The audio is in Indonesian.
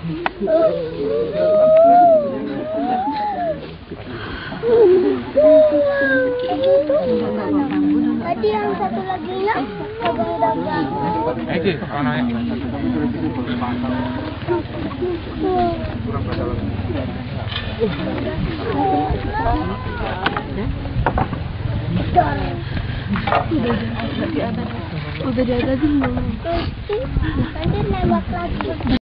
Tadi yang satu lagi nya dagang-dagang. Udah di atas belum? Nanti nembak lagi.